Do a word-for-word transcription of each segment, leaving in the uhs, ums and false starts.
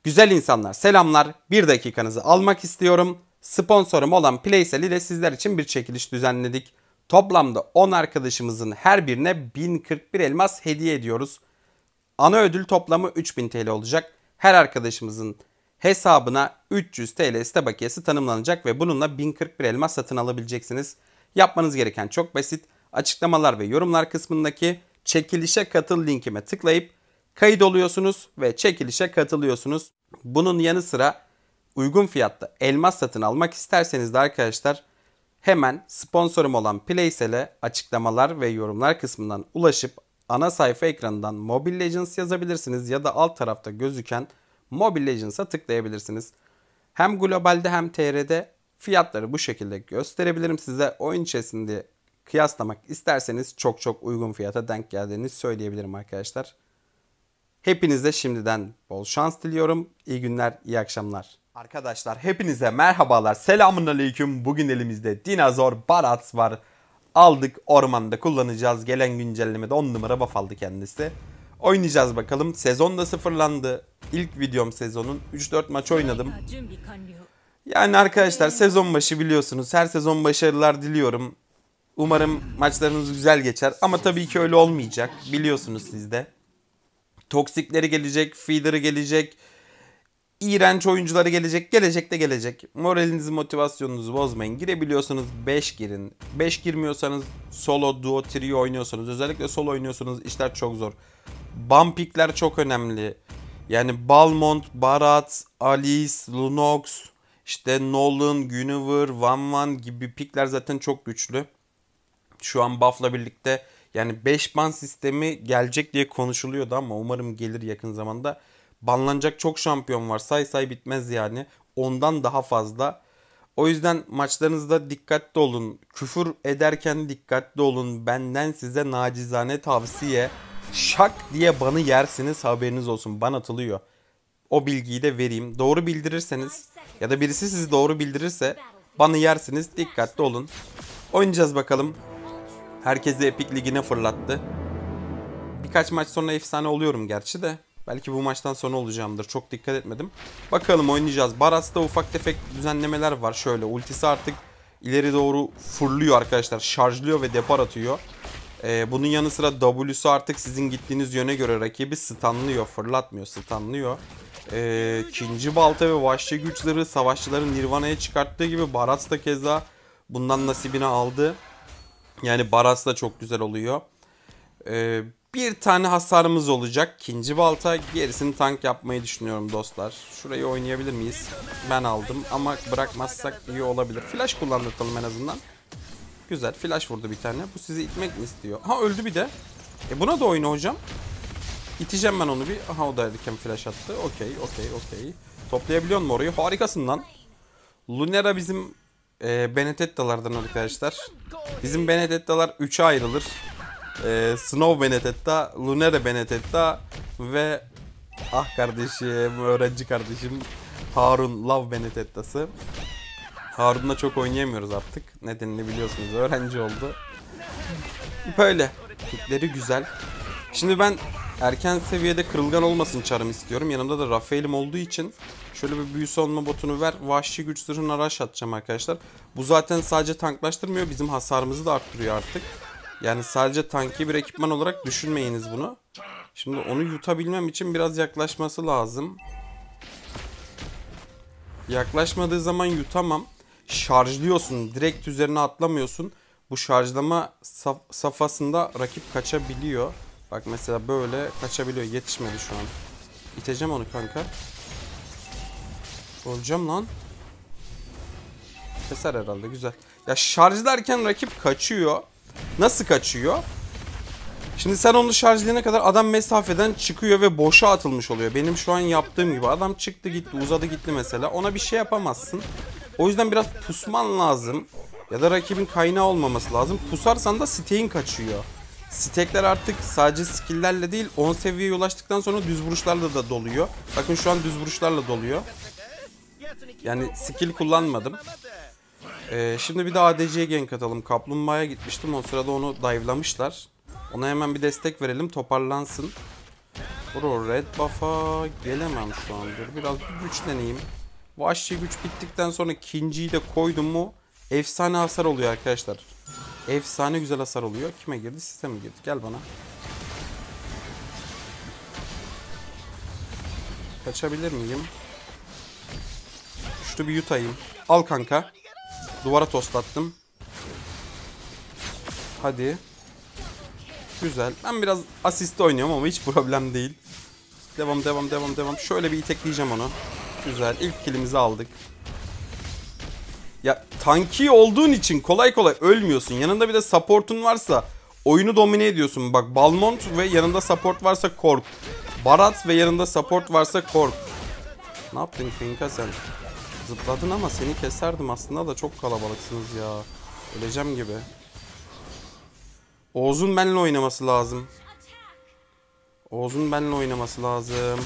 Güzel insanlar, selamlar. Bir dakikanızı almak istiyorum. Sponsorum olan Playsel ile sizler için bir çekiliş düzenledik. Toplamda on arkadaşımızın her birine bin kırk bir elmas hediye ediyoruz. Ana ödül toplamı üç bin T L olacak. Her arkadaşımızın hesabına üç yüz T L site bakiyesi tanımlanacak ve bununla bin kırk bir elmas satın alabileceksiniz. Yapmanız gereken çok basit. Açıklamalar ve yorumlar kısmındaki çekilişe katıl linkime tıklayıp kayıt oluyorsunuz ve çekilişe katılıyorsunuz. Bunun yanı sıra uygun fiyatta elmas satın almak isterseniz de arkadaşlar hemen sponsorum olan Playsel'e açıklamalar ve yorumlar kısmından ulaşıp ana sayfa ekranından Mobile Legends yazabilirsiniz ya da alt tarafta gözüken Mobile Legends'a tıklayabilirsiniz. Hem globalde hem T R'de fiyatları bu şekilde gösterebilirim size. Oyun içerisinde kıyaslamak isterseniz çok çok uygun fiyata denk geldiğini söyleyebilirim arkadaşlar. Hepinize şimdiden bol şans diliyorum. İyi günler, iyi akşamlar. Arkadaşlar hepinize merhabalar. Selamünaleyküm. Bugün elimizde dinozor Barats var. Aldık, ormanda kullanacağız. Gelen güncellemede on numara buff aldı kendisi. Oynayacağız bakalım. Sezon da sıfırlandı. İlk videom sezonun. üç dört maç oynadım. Yani arkadaşlar sezon başı biliyorsunuz. Her sezon başarılar diliyorum. Umarım maçlarınız güzel geçer. Ama tabii ki öyle olmayacak. Biliyorsunuz siz de. Toksikleri gelecek, feeder'ı gelecek, iğrenç oyuncuları gelecek, gelecek de gelecek. Moralinizi, motivasyonunuzu bozmayın. Girebiliyorsanız beş girin. beş girmiyorsanız solo, duo, trio oynuyorsanız, özellikle solo oynuyorsanız işler çok zor. Bumpikler çok önemli. Yani Balmont, Barat, Alice, Lunox, işte Nolan, Guinevere, Van Van gibi pikler zaten çok güçlü. Şu an buff'la birlikte yani beş ban sistemi gelecek diye konuşuluyordu ama umarım gelir yakın zamanda. Banlanacak çok şampiyon var. Say say bitmez yani. Ondan daha fazla. O yüzden maçlarınızda dikkatli olun. Küfür ederken dikkatli olun. Benden size nacizane tavsiye. Şak diye banı yersiniz, haberiniz olsun. Ban atılıyor. O bilgiyi de vereyim. Doğru bildirirseniz ya da birisi sizi doğru bildirirse banı yersiniz. Dikkatli olun. Oynayacağız bakalım. Herkesi Epic Ligi'ne fırlattı. Birkaç maç sonra efsane oluyorum gerçi de. Belki bu maçtan sonra olacağımdır. Çok dikkat etmedim. Bakalım oynayacağız. Barats'ta ufak tefek düzenlemeler var. Şöyle ultisi artık ileri doğru fırlıyor arkadaşlar. Şarjlıyor ve depar atıyor. Ee, bunun yanı sıra W'su artık sizin gittiğiniz yöne göre rakibi stunlıyor. Fırlatmıyor, stunlıyor. Ee, ikinci balta ve vahşi güçleri savaşçıların Nirvana'ya çıkarttığı gibi Barats da keza bundan nasibini aldı. Yani Barats da çok güzel oluyor. Ee, bir tane hasarımız olacak. İkinci balta. Gerisini tank yapmayı düşünüyorum dostlar. Şurayı oynayabilir miyiz? Ben aldım ama bırakmazsak iyi olabilir. Flash kullandırtalım en azından. Güzel. Flash vurdu bir tane. Bu sizi itmek mi istiyor? Ha öldü bir de. E buna da oyna hocam. İteceğim ben onu bir. Aha o da erken flash attı. Okey okey okey. Toplayabiliyor mu orayı? Harikasın lan. Lunera bizim e, Benetetta'lardan arkadaşlar. Bizim Benetetta'lar üçe ayrılır. Ee, Snow Benedetta, Lunera Benedetta ve ah kardeşim, öğrenci kardeşim Harun Love Benedetta'sı. Harun'la çok oynayamıyoruz artık. Nedenini biliyorsunuz, öğrenci oldu. Böyle. Pikleri güzel. Şimdi ben erken seviyede kırılgan olmasın çarım istiyorum. Yanımda da Rafael'im olduğu için şöyle bir büyü savunma botunu ver. Vahşi güç zırhına rush atacağım arkadaşlar. Bu zaten sadece tanklaştırmıyor, bizim hasarımızı da arttırıyor artık. Yani sadece tanki bir ekipman olarak düşünmeyiniz bunu. Şimdi onu yutabilmem için biraz yaklaşması lazım. Yaklaşmadığı zaman yutamam. Şarjlıyorsun. Direkt üzerine atlamıyorsun. Bu şarjlama saf safhasında rakip kaçabiliyor. Bak mesela böyle kaçabiliyor. Yetişmedi şu an. İteceğim onu kanka. Öleceğim lan. Keser herhalde, güzel. Ya şarjlarken rakip kaçıyor. Nasıl kaçıyor? Şimdi sen onu şarjlayana kadar adam mesafeden çıkıyor ve boşa atılmış oluyor. Benim şu an yaptığım gibi. Adam çıktı gitti, uzadı gitti mesela. Ona bir şey yapamazsın. O yüzden biraz pusman lazım. Ya da rakibin kaynağı olmaması lazım. Pusarsan da stack'in kaçıyor. Stack'ler artık sadece skill'lerle değil on seviyeye ulaştıktan sonra düz vuruşlarla da doluyor. Bakın şu an düz vuruşlarla doluyor. Yani skill kullanmadım. Ee, şimdi bir de A D C'ye gank atalım. Kaplumbağa'ya gitmiştim. O sırada onu dive'lamışlar. Ona hemen bir destek verelim. Toparlansın. Bro red buff'a gelemem şu an. Dur biraz bir güçleneyim. Vahşi güç bittikten sonra ikinciyi de koydum mu efsane hasar oluyor arkadaşlar. Efsane güzel hasar oluyor. Kime girdi? Size mi girdi? Gel bana. Kaçabilir miyim? Şunu bir yutayım. Al kanka. Duvara toslattım. Hadi. Güzel. Ben biraz asist oynuyorum ama hiç problem değil. Devam devam devam devam. Şöyle bir itekleyeceğim onu. Güzel. İlk killimizi aldık. Ya tanki olduğun için kolay kolay ölmüyorsun. Yanında bir de support'un varsa oyunu domine ediyorsun. Bak Balmont ve yanında support varsa kork. Barat ve yanında support varsa kork. Ne yaptın kanka sen? Zıpladın ama seni keserdim aslında da çok kalabalıksınız ya. Öleceğim gibi. Oğuz'un benimle oynaması lazım. Oğuz'un benimle oynaması lazım.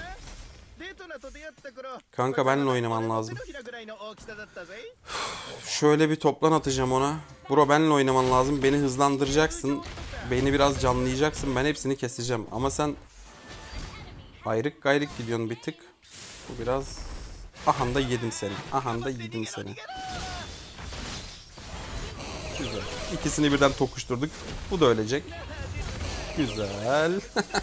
Kanka benimle oynaman lazım. Şöyle bir toplan atacağım ona. Bro benimle oynaman lazım. Beni hızlandıracaksın. Beni biraz canlayacaksın. Ben hepsini keseceğim. Ama sen ayrık gayrık gidiyorsun bir tık. Bu biraz... Ahanda yedim seni. Ahanda yedim seni. Güzel. İkisini birden tokuşturduk. Bu da ölecek. Güzel.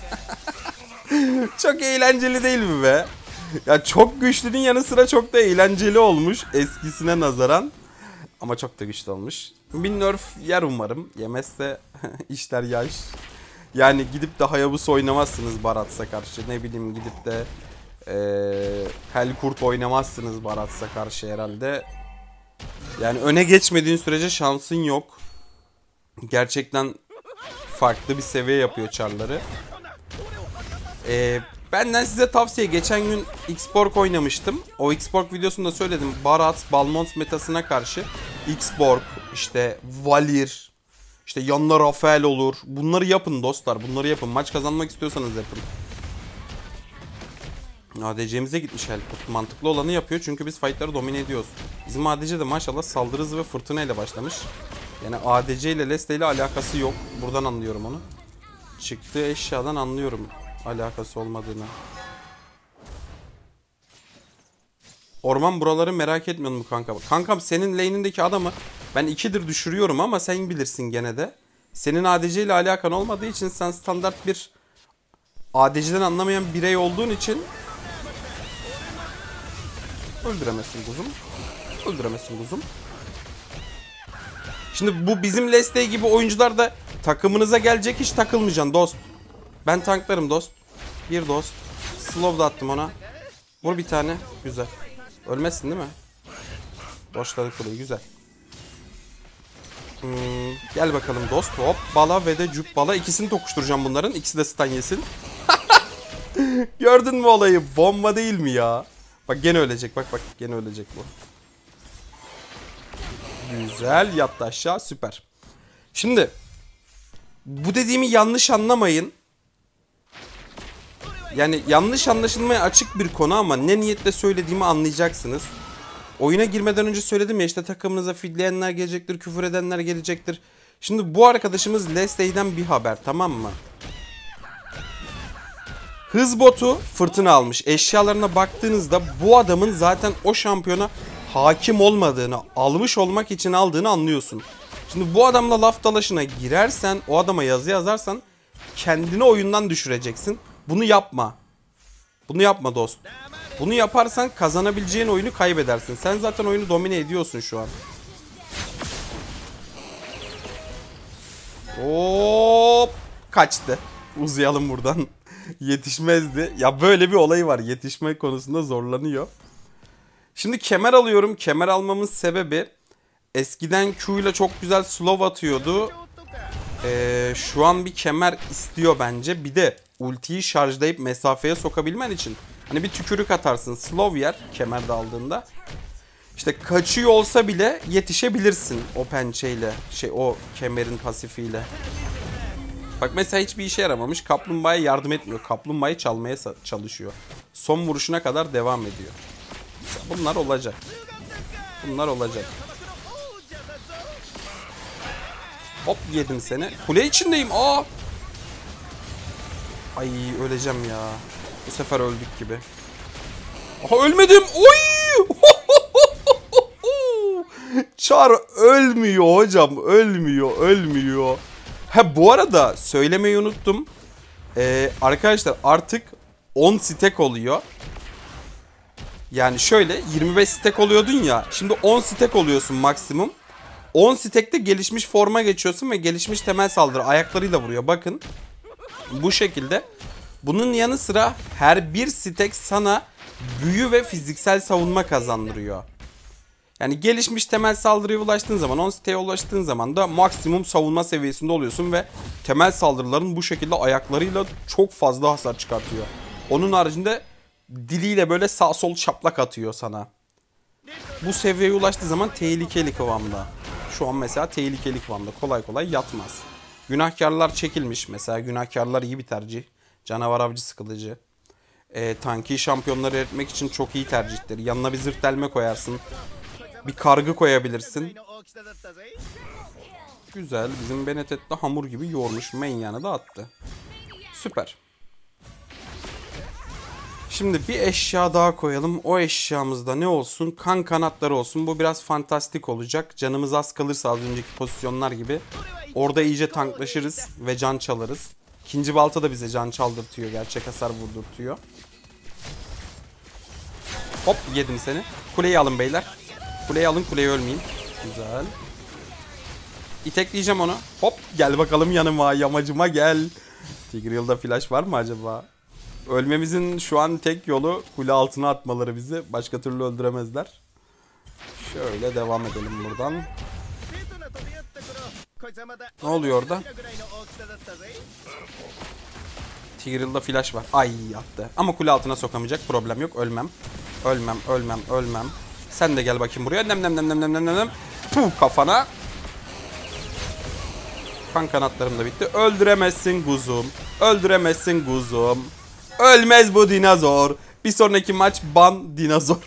Çok eğlenceli değil mi be? Ya çok güçlünün yanı sıra çok da eğlenceli olmuş eskisine nazaran. Ama çok da güçlü olmuş. Bir nerf yer umarım. Yemezse işler yaş. Yani gidip de Hayabusa oynamazsınız Baratsa karşı. Ne bileyim gidip de ee, Helkurt oynamazsınız Baratsa karşı herhalde. Yani öne geçmediğin sürece şansın yok. Gerçekten farklı bir seviye yapıyor çarları. Ee, benden size tavsiye. Geçen gün X-Borg oynamıştım. O X-Borg videosunda söyledim. Barat, Balmont metasına karşı X-Borg, işte Valir, işte yanına Rafael olur. Bunları yapın dostlar. Bunları yapın. Maç kazanmak istiyorsanız yapın. A D C'mize gitmiş Helkurt. Mantıklı olanı yapıyor çünkü biz fightları domine ediyoruz. Bizim A D C de maşallah saldırı hızı ve fırtına ile başlamış. Yani A D C ile Leslie ile alakası yok. Buradan anlıyorum onu. Çıktığı eşyadan anlıyorum alakası olmadığını. Orman buraları merak etmiyorum mu kanka? Kankam senin lane'indeki adamı ben ikidir düşürüyorum ama sen bilirsin gene de. Senin A D C ile alakan olmadığı için sen standart bir A D C'den anlamayan birey olduğun için öldüremezsin kuzum. Öldüremezsin kuzum. Şimdi bu bizim Leslie gibi oyuncular da takımınıza gelecek, hiç takılmayacaksın dost. Ben tanklarım dost. Bir dost. Slow da attım ona. Vur bir tane. Güzel. Ölmezsin değil mi? Boşladık burayı. Güzel. Hmm, gel bakalım dost. Hop bala ve de cüp bala. İkisini tokuşturacağım bunların. İkisi de stun yesin. Gördün mü olayı? Bomba değil mi ya? Bak gene ölecek. Bak bak gene ölecek bu. Güzel. Yattı aşağı. Süper. Şimdi bu dediğimi yanlış anlamayın. Yani yanlış anlaşılmaya açık bir konu ama ne niyetle söylediğimi anlayacaksınız. Oyuna girmeden önce söyledim ya, işte takımınıza fidleyenler gelecektir, küfür edenler gelecektir. Şimdi bu arkadaşımız Leslie'den bir haber, tamam mı? Hız botu fırtına almış. Eşyalarına baktığınızda bu adamın zaten o şampiyona hakim olmadığını, almış olmak için aldığını anlıyorsun. Şimdi bu adamla laf dalaşına girersen, o adama yazı yazarsan kendini oyundan düşüreceksin. Bunu yapma. Bunu yapma dost. Bunu yaparsan kazanabileceğin oyunu kaybedersin. Sen zaten oyunu domine ediyorsun şu an. Hop! Kaçtı. Uzayalım buradan. Yetişmezdi. Ya böyle bir olayı var. Yetişme konusunda zorlanıyor. Şimdi kemer alıyorum. Kemer almamın sebebi eskiden Q ile çok güzel slow atıyordu. Ee, şu an bir kemer istiyor bence. Bir de ultiyi şarjlayıp mesafeye sokabilmen için hani bir tükürük atarsın, slow yer kemer de aldığında. İşte kaçıyor olsa bile yetişebilirsin o pençeyle, şey o kemerin pasifiyle. Bak mesela hiçbir işe yaramamış. Kaplumbağaya yardım etmiyor. Kaplumbağayı çalmaya çalışıyor. Son vuruşuna kadar devam ediyor. Bunlar olacak. Bunlar olacak. Hop yedim seni. Kule içindeyim. Aa! Ay öleceğim ya. Bu sefer öldük gibi. Aha ölmedim. Oy! Char ölmüyor hocam. Ölmüyor. Ölmüyor. Ha bu arada söylemeyi unuttum. Ee, arkadaşlar artık on stack oluyor. Yani şöyle yirmi beş stack oluyordun ya. Şimdi on stack oluyorsun maksimum. on stack'te gelişmiş forma geçiyorsun ve gelişmiş temel saldırı ayaklarıyla vuruyor. Bakın. Bu şekilde. Bunun yanı sıra her bir stack sana büyü ve fiziksel savunma kazandırıyor. Yani gelişmiş temel saldırıya ulaştığın zaman, on stack'e ulaştığın zaman da maksimum savunma seviyesinde oluyorsun ve temel saldırıların bu şekilde ayaklarıyla çok fazla hasar çıkartıyor. Onun haricinde diliyle böyle sağ sol şaplak atıyor sana. Bu seviyeye ulaştığı zaman tehlikeli kıvamda. Şu an mesela tehlikeli kıvamda. Kolay kolay yatmaz. Günahkarlar çekilmiş. Mesela günahkarlar iyi bir tercih. Canavar avcısı kılıcı. E, tanki şampiyonları eritmek için çok iyi tercihtir. Yanına bir zırt delme koyarsın. Bir kargı koyabilirsin. Güzel. Bizim Benedetta hamur gibi yoğurmuş. Mainyan'ı da attı. Süper. Şimdi bir eşya daha koyalım. O eşyamızda ne olsun? Kan kanatları olsun. Bu biraz fantastik olacak. Canımız az kalırsa az önceki pozisyonlar gibi. Orada iyice tanklaşırız ve can çalarız. İkinci balta da bize can çaldırtıyor. Gerçek hasar vurdurtuyor. Hop yedim seni. Kuleyi alın beyler. Kuleyi alın, kuleyi ölmeyeyim. Güzel. İtekleyeceğim onu. Hop gel bakalım yanıma, yamacıma gel. Tigreal'da flash var mı acaba? Ölmemizin şu an tek yolu kule altına atmaları bizi. Başka türlü öldüremezler. Şöyle devam edelim buradan. Ne oluyor orada? Tigreal'da flash var. Ay attı. Ama kule altına sokamayacak. Problem yok. Ölmem. Ölmem, ölmem, ölmem. Sen de gel bakayım buraya. Nem nem nem nem nem nem nem. Puh kafana. Kan kanatlarım da bitti. Öldüremezsin kuzum. Öldüremezsin kuzum. Ölmez bu dinozor. Bir sonraki maç ban dinozor.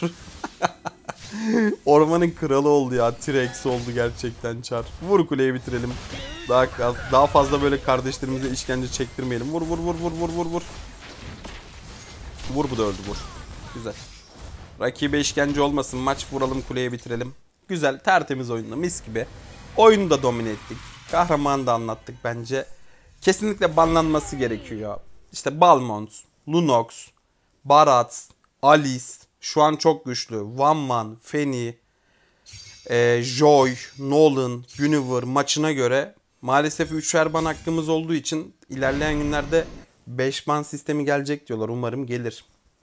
Ormanın kralı oldu ya. T-Rex oldu gerçekten Char. Vur kuleyi bitirelim. Daha daha fazla böyle kardeşlerimize işkence çektirmeyelim. Vur vur vur vur vur vur vur. Vur bu da öldü vur. Güzel. Rakibe işkence olmasın. Maç vuralım kuleye bitirelim. Güzel tertemiz oyunla mis gibi. Oyunu da domine ettik. Kahramanı da anlattık bence. Kesinlikle banlanması gerekiyor. İşte Balmont, Lunox, Barat, Alice şu an çok güçlü. One Man, Fanny, e, Joy, Nolan, Guinevere maçına göre maalesef üçer ban hakkımız olduğu için ilerleyen günlerde beş ban sistemi gelecek diyorlar. Umarım gelir.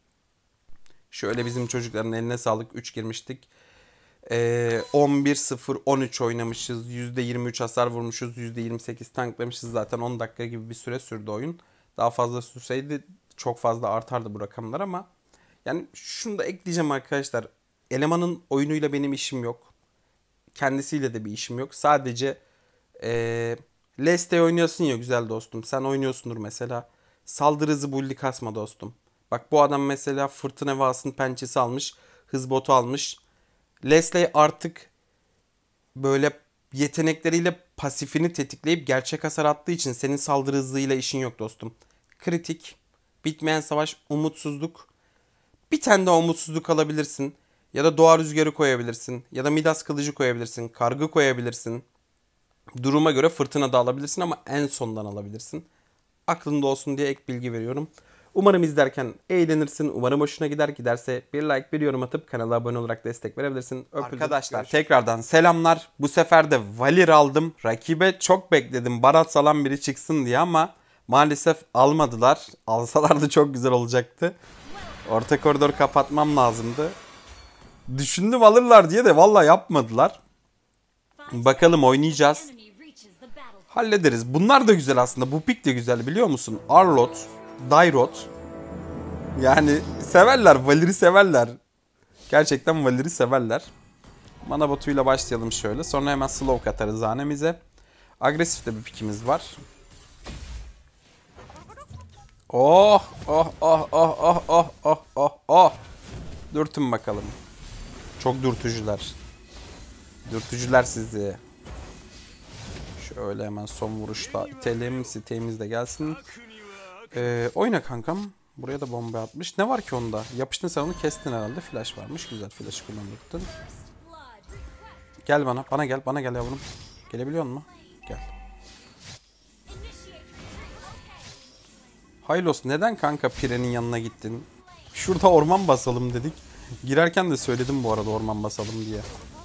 Şöyle bizim çocukların eline sağlık. üç girmiştik. Ee, on bir sıfır on üç oynamışız. yüzde yirmi üç hasar vurmuşuz. yüzde yirmi sekiz tanklamışız. Zaten on dakika gibi bir süre sürdü oyun. Daha fazla sürseydi çok fazla artardı bu rakamlar ama yani şunu da ekleyeceğim arkadaşlar. Elemanın oyunuyla benim işim yok. Kendisiyle de bir işim yok. Sadece ee, Leste oynuyorsun ya güzel dostum. Sen oynuyorsundur mesela. Saldırı hızı bully kasma dostum. Bak bu adam mesela fırtına evasının pençesi almış. Hız botu almış. Leslie artık böyle yetenekleriyle pasifini tetikleyip gerçek hasar attığı için senin saldırı hızıyla işin yok dostum. Kritik, bitmeyen savaş, umutsuzluk. Bir tane daha umutsuzluk alabilirsin. Ya da doğa rüzgarı koyabilirsin. Ya da Midas kılıcı koyabilirsin. Kargı koyabilirsin. Duruma göre fırtına da alabilirsin ama en sondan alabilirsin. Aklında olsun diye ek bilgi veriyorum. Umarım izlerken eğlenirsin. Umarım hoşuna gider. Giderse bir like, bir yorum atıp kanala abone olarak destek verebilirsin. Öpüldüm. Arkadaşlar görüşürüz. Tekrardan selamlar. Bu sefer de Valir aldım. Rakibe çok bekledim. Barat salan biri çıksın diye ama maalesef almadılar. Alsalardı çok güzel olacaktı. Orta koridor kapatmam lazımdı. Düşündüm alırlar diye de valla yapmadılar. Bakalım oynayacağız. Hallederiz. Bunlar da güzel aslında. Bu pik de güzel biliyor musun? Arlott, Dairot. Yani severler. Valir'i severler. Gerçekten Valir'i severler. Mana botuyla başlayalım şöyle. Sonra hemen slow katarız hanemize. Agresif de bir pikimiz var. Oh oh oh oh oh oh oh oh oh. Dürtün bakalım. Çok dürtücüler. Dürtücüler sizi. Şöyle hemen son vuruşta itelim. Sitemiz de gelsin. Ee, oyna kankam. Buraya da bomba atmış. Ne var ki onda? Yapıştın sen onu kestin herhalde. Flash varmış. Güzel flash'ı kullandırdın. Gel bana. Bana gel. Bana gel yavrum. Gelebiliyor musun? Gel. Hylos neden kanka Pire'nin yanına gittin? Şurada orman basalım dedik. Girerken de söyledim bu arada orman basalım diye.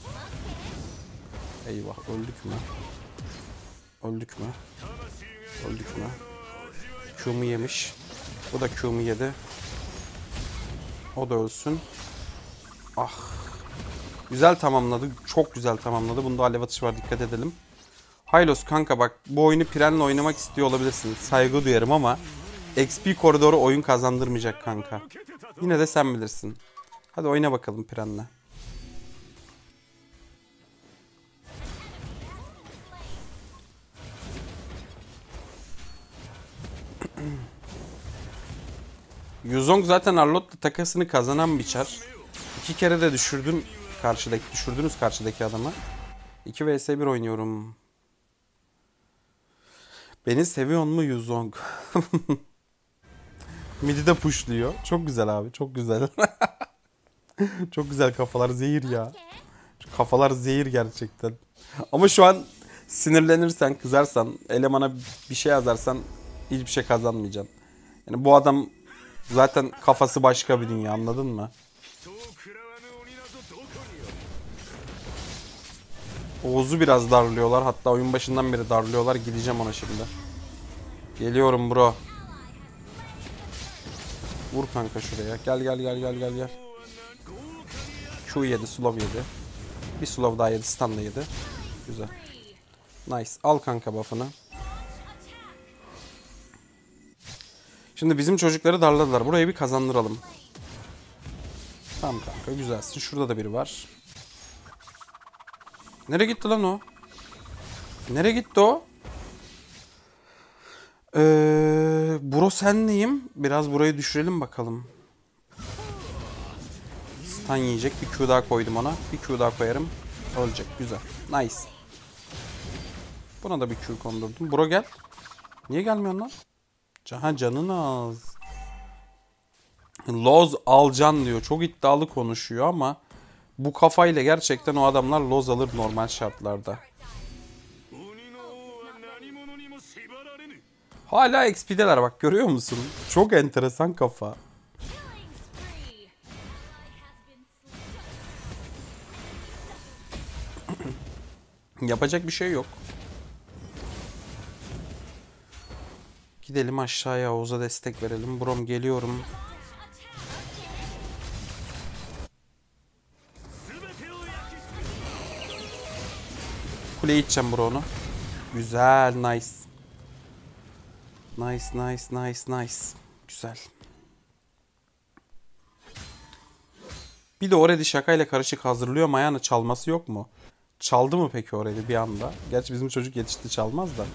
Eyvah öldük mü? Öldük mü? Öldük mü? Q'mu yemiş. Bu da Q'mu yedi. O da ölsün. Ah. Güzel tamamladı. Çok güzel tamamladı. Bunda alev atışı var. Dikkat edelim. Hylos kanka bak bu oyunu Piren'le oynamak istiyor olabilirsin. Saygı duyarım ama X P koridoru oyun kazandırmayacak kanka. Yine de sen bilirsin. Hadi oyna bakalım Piren'le. Yuzong zaten Arlot'la takasını kazanan bir çar. İki kere de düşürdün karşıdaki düşürdünüz karşıdaki adamı. iki vs bir oynuyorum. Beni seviyor mu Yuzong? Midi de pushluyor. Çok güzel abi, çok güzel. Çok güzel kafalar zehir ya. Kafalar zehir gerçekten. Ama şu an sinirlenirsen, kızarsan, elemana bir şey yazarsan hiçbir şey kazanmayacaksın. Yani bu adam zaten kafası başka bir dünya, anladın mı? Oğuz'u biraz darlıyorlar. Hatta oyun başından beri darlıyorlar. Gideceğim ona şimdi. Geliyorum bro. Vur kanka şuraya. Gel gel gel gel gel gel. Q yedi, slow yedi. Bir slow daha yedi, stun da yedi. Güzel. Nice. Al kanka buff'ını. Şimdi bizim çocukları darladılar. Burayı bir kazandıralım. Tamam kanka güzelsin. Şurada da biri var. Nereye gitti lan o? Nereye gitti o? Ee, bro sen neyim? Biraz burayı düşürelim bakalım. Stun yiyecek. Bir Q daha koydum ona. Bir Q daha koyarım. Ölecek. Güzel. Nice. Buna da bir Q kondurdum. Bro gel. Niye gelmiyorsun lan? Ha canın az. Loz alcan diyor. Çok iddialı konuşuyor ama bu kafayla gerçekten o adamlar loz alır normal şartlarda. Hala X P'deler bak, görüyor musun? Çok enteresan kafa. Yapacak bir şey yok. Gidelim aşağıya, Oğuz'a destek verelim. Brom geliyorum. Kuleye iteceğim bro onu. Güzel, nice. Nice, nice, nice, nice. Güzel. Bir de orada şakayla karışık hazırlıyor mu? Ayağını çalması yok mu? Çaldı mı peki orada bir anda? Gerçi bizim çocuk yetişti, çalmaz da.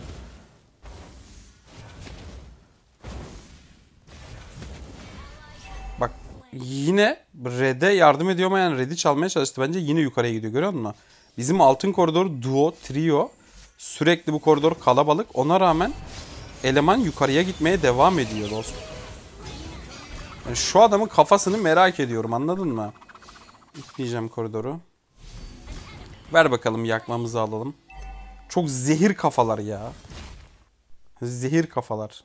Bak yine Red'e yardım ediyor ama yani Red'i çalmaya çalıştı. Bence yine yukarıya gidiyor, görüyor musun? Bizim altın koridor duo, trio sürekli bu koridor kalabalık. Ona rağmen eleman yukarıya gitmeye devam ediyor dostum. Yani şu adamın kafasını merak ediyorum, anladın mı? İtleyeceğim koridoru. Ver bakalım, yakmamızı alalım. Çok zehir kafalar ya. Zehir kafalar.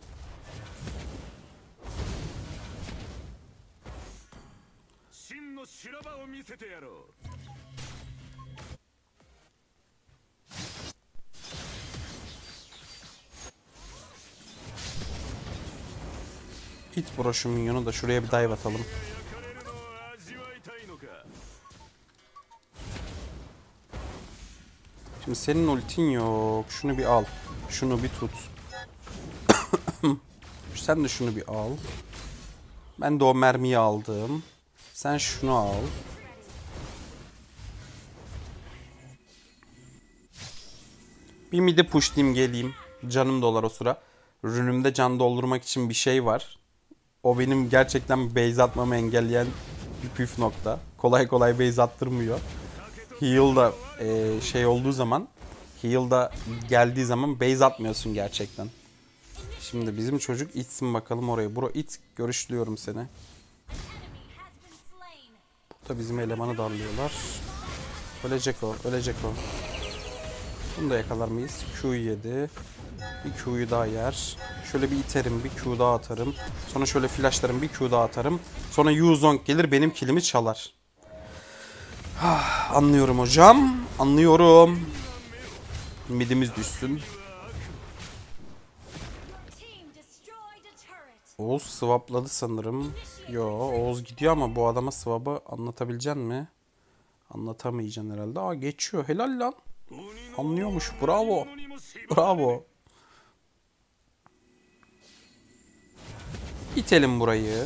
Hit bro şu minyonu da şuraya bir dive atalım. Şimdi senin ultin yok. Şunu bir al. Şunu bir tut. Sen de şunu bir al. Ben de o mermiyi aldım. Sen şunu al. Bir midi pushlayayım geleyim. Canım dolar o sıra. Rünümde can doldurmak için bir şey var. O benim gerçekten base atmamı engelleyen bir püf nokta. Kolay kolay base attırmıyor. Heal da e, şey olduğu zaman, heal da geldiği zaman base atmıyorsun gerçekten. Şimdi bizim çocuk itsin bakalım oraya. Bro it, görüşlüyorum seni. Burada bizim elemanı darlıyorlar. Ölecek o, ölecek o. Bunu da yakalar mıyız? Q'yu yedi. Bir Q'yu daha yer. Şöyle bir iterim, bir Q daha atarım. Sonra şöyle flashlarım, bir Q daha atarım. Sonra Yuzong gelir benim kilimi çalar. Ah, anlıyorum hocam. Anlıyorum. Midimiz düşsün. Oğuz swapladı sanırım. Yo, Oğuz gidiyor ama bu adama swap'ı anlatabilecek mi? Anlatamayacaksın herhalde. Aa, geçiyor. Helal lan. Anlıyormuş. Bravo. Bravo. İtelim burayı.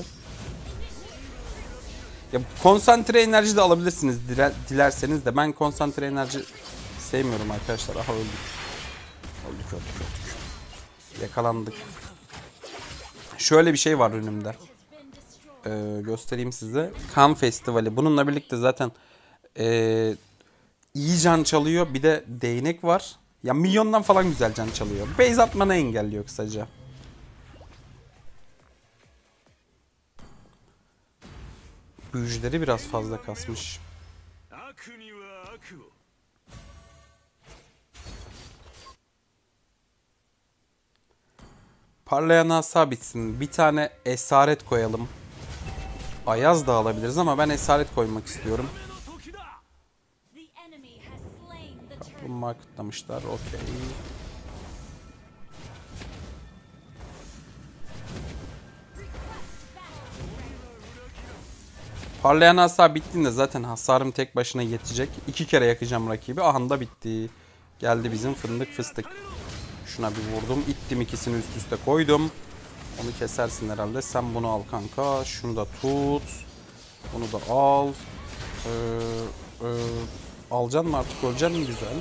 Ya konsantre enerji de alabilirsiniz diler, dilerseniz de. Ben konsantre enerji sevmiyorum arkadaşlar. Aha öldük. Öldük öldük öldük. Yakalandık. Şöyle bir şey var önümde. Ee, göstereyim size. Kan Festivali. Bununla birlikte zaten ee, iyi can çalıyor. Bir de değnek var. Ya milyondan falan güzel can çalıyor. Base atmanı engelliyor kısaca. Büyücüleri biraz fazla kasmış. Parlayan asa bitsin. Bir tane esaret koyalım. Ayaz da alabiliriz ama ben esaret koymak istiyorum. Kaplumbağa kıtlamışlar. Okey. Parlayan hasar bittiğinde zaten hasarım tek başına yetecek. İki kere yakacağım rakibi. Aha da bitti. Geldi bizim fındık fıstık. Şuna bir vurdum. İttim, ikisini üst üste koydum. Onu kesersin herhalde. Sen bunu al kanka. Şunu da tut. Bunu da al. Ee, e, alacaksın mı artık? Öleceksin mi? Güzel.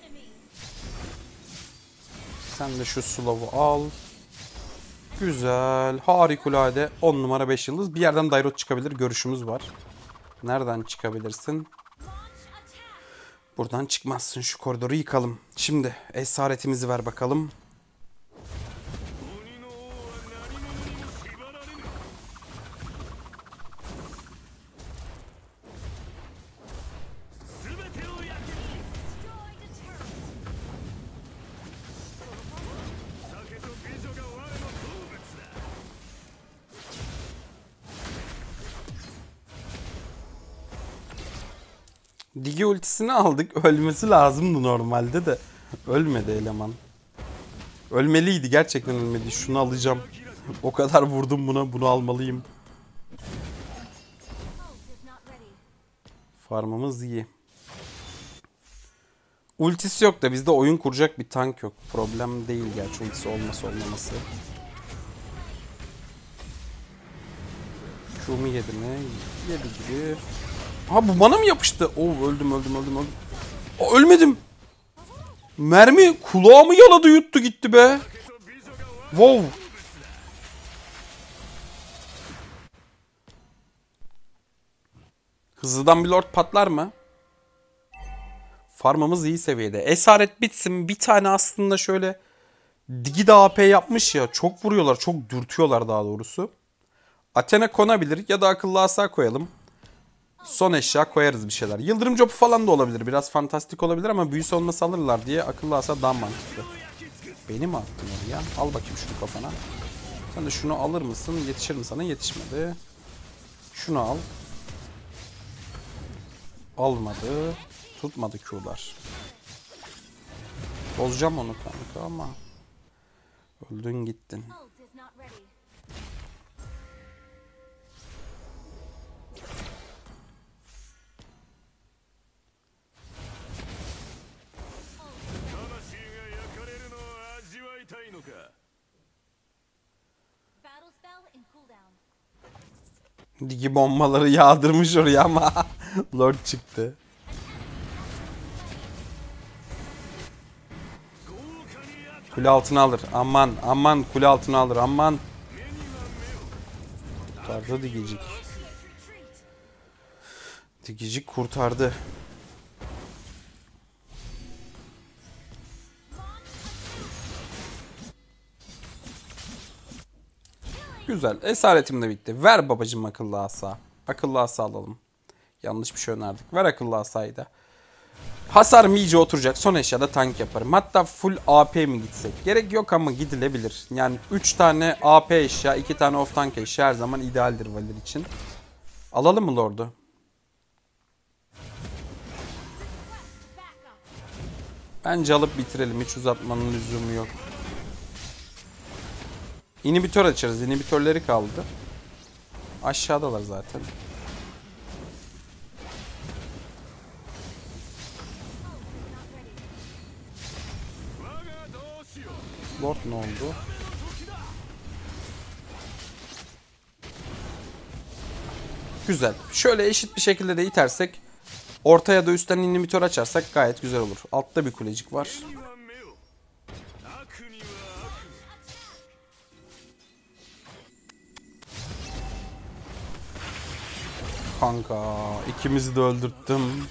Sen de şu slow'u al. Güzel. Harikulade. on numara beş yıldız. Bir yerden Dairot çıkabilir. Görüşümüz var. Nereden çıkabilirsin? Buradan çıkmazsın. Şu koridoru yıkalım. Şimdi esaretimizi ver bakalım. Digi ultisini aldık. Ölmesi lazımdı normalde de. Ölmedi eleman. Ölmeliydi. Gerçekten ölmedi. Şunu alacağım. O kadar vurdum buna. Bunu almalıyım. Farmımız iyi. Ultisi yok da bizde oyun kuracak bir tank yok. Problem değil gerçi ultisi olması olmaması. Q'mu yedi mi? Yedi gibi. Ha, bu bana mı yapıştı? Oo, öldüm öldüm öldüm öldüm. Aa, ölmedim. Mermi kulağımı yaladı, yuttu gitti be. Wow. Hızlıdan bir lord patlar mı? Farmımız iyi seviyede. Esaret bitsin. Bir tane aslında şöyle Digi de A P yapmış ya. Çok vuruyorlar. Çok dürtüyorlar daha doğrusu. Athena konabilir ya da akıllı asa koyalım. Son eşya koyarız bir şeyler. Yıldırım copu falan da olabilir. Biraz fantastik olabilir ama büyü savunması alırlar diye akıllı asa daha mantıklı. Beni mi attın oraya? Al bakayım şunu kafana. Sen de şunu alır mısın? Yetişir mi sana? Yetişmedi. Şunu al. Almadı. Tutmadı Q'lar. Bozacağım onu kanka ama. Öldün gittin. Digi bombaları yağdırmış oraya ama Lord çıktı. Kule altına alır. Aman aman, kule altına alır. Aman. Kurtardı Digicik. Digicik kurtardı. Güzel. Esaretim de bitti. Ver babacım akıllı asa. Akıllı asa alalım. Yanlış bir şey önerdik. Ver akıllı asayı da. Hasar iyice oturacak. Son eşyada tank yaparım. Hatta full A P mi gitsek? Gerek yok ama gidilebilir. Yani üç tane A P eşya, iki tane off tank eşya her zaman idealdir Valir için. Alalım mı Lord'u? Bence alıp bitirelim. Hiç uzatmanın lüzumu yok. İnhibitör açarız. İnhibitörleri kaldı. Aşağıdalar zaten. Lord ne oldu? Güzel. Şöyle eşit bir şekilde de itersek, ortaya da üstten inhibitör açarsak gayet güzel olur. Altta bir kulecik var. Kanka ikimizi de öldürttüm.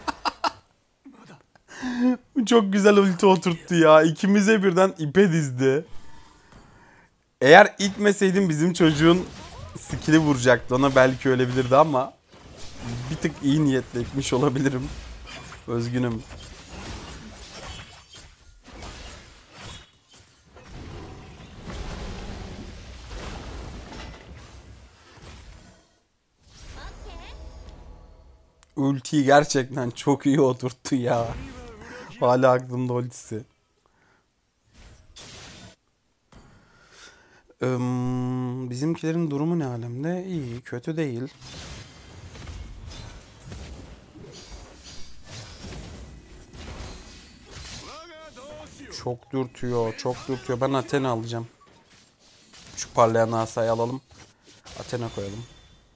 Çok güzel ulti oturttu ya. İkimize birden ipe dizdi. Eğer itmeseydim bizim çocuğun skill'i vuracaktı. Ona belki ölebilirdi ama bir tık iyi niyetle itmiş olabilirim. Özgünüm. Ultiyi gerçekten çok iyi oturttu ya. Hala aklımda ultisi. Im, bizimkilerin durumu ne alemde? İyi, kötü değil. Çok dürtüyor, çok dürtüyor. Ben Athena alacağım. Şu parlayan asayı alalım. Athena koyalım.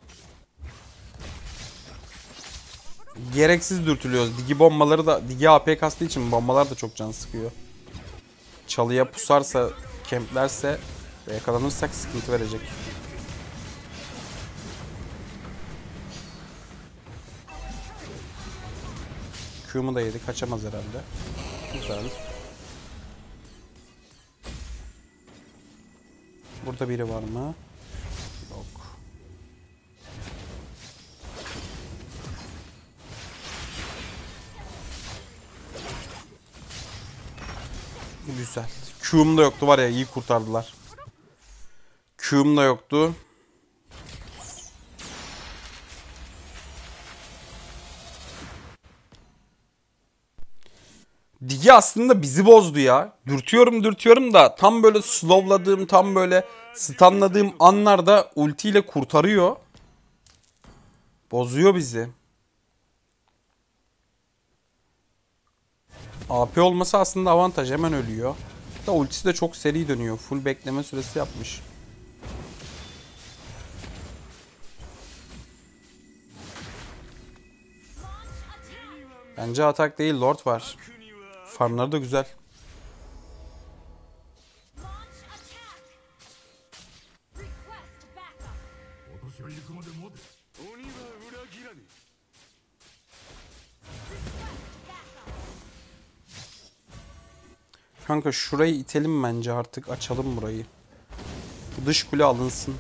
Gereksiz dürtülüyoruz. Digi bombaları da, Digi A P kastığı için bombalar da çok can sıkıyor. Çalıya pusarsa, kemplerse ve yakalanırsak sıkıntı verecek. Q'mu da yedi. Kaçamaz herhalde. Güzel. Burada biri var mı? Yok. Güzel. Q'um da yoktu var ya, iyi kurtardılar. Q'um da yoktu. Digi aslında bizi bozdu ya. Dürtüyorum dürtüyorum da tam böyle slowladığım, tam böyle stunladığım anlarda ultiyle kurtarıyor. Bozuyor bizi. A P olması aslında avantaj, hemen ölüyor. Da ultisi de çok seri dönüyor. Full bekleme süresi yapmış. Bence atak değil, Lord var. Farmları da güzel. Kanka şurayı itelim bence artık. Açalım burayı. Bu dış kule alınsın.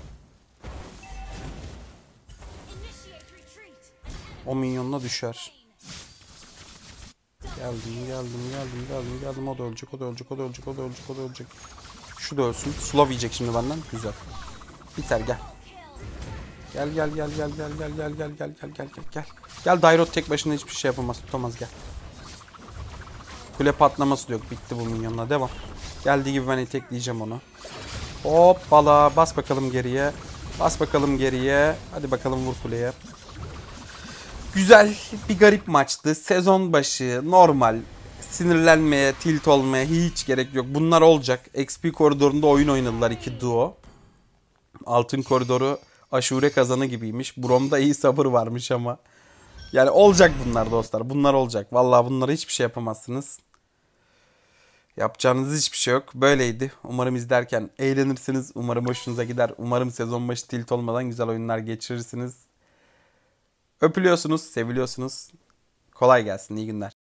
O minyonuna düşer. Geldim, geldim, geldim, geldim, geldim. O da ölecek, o da ölecek, o da ölecek, o da ölecek, o da ölecek. Şu da ölsün. Slav yiyecek şimdi benden. Güzel. Biter, gel. Gel, gel, gel, gel, gel, gel, gel, gel, gel, gel, gel, gel, gel. Gel, Dairot tek başına hiçbir şey yapamaz, tutamaz, gel. Kule patlaması da yok. Bitti bu minyonla. Devam. Geldiği gibi ben itekleyeceğim onu. Hoppala. Bas bakalım geriye. Bas bakalım geriye. Hadi bakalım vur kuleye. Güzel bir garip maçtı. Sezon başı normal. Sinirlenmeye, tilt olmaya hiç gerek yok. Bunlar olacak. X P koridorunda oyun oynadılar iki duo. Altın koridoru aşure kazanı gibiymiş. Brom'da iyi sabır varmış ama. Yani olacak bunlar dostlar. Bunlar olacak. Vallahi bunlara hiçbir şey yapamazsınız. Yapacağınız hiçbir şey yok. Böyleydi. Umarım izlerken eğlenirsiniz. Umarım hoşunuza gider. Umarım sezon başı tilt olmadan güzel oyunlar geçirirsiniz. Öpülüyorsunuz, seviliyorsunuz. Kolay gelsin, iyi günler.